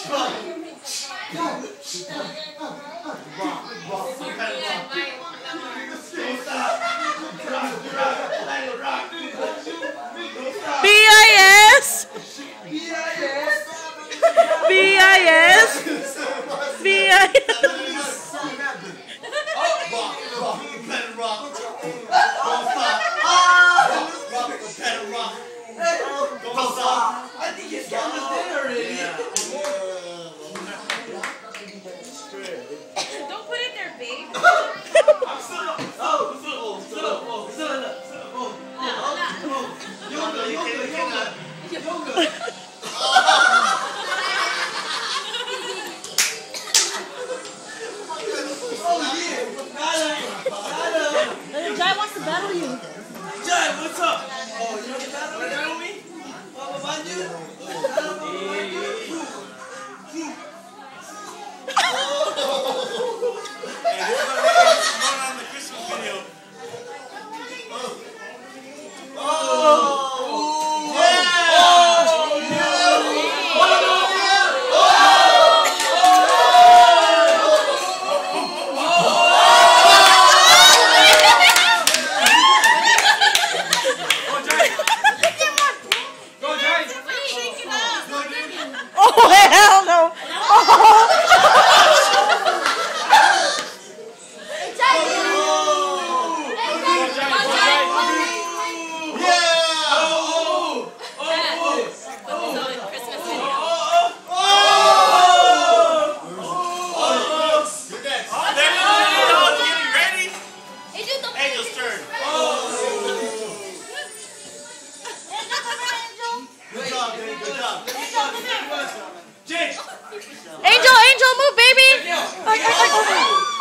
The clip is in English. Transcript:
BIS. BIS. I think his camera's dead already. Don't put it there, babe. I'm still up. Still up. Yoga. Oh yeah. Jai wants to battle you. Jai, what's up? Oh, you want to battle me? Mama Banju? Hey, this is going on the Christmas video. Oh, hell no. Oh. Angel's turn. Good job, Danny. Good job. Angel, move, baby.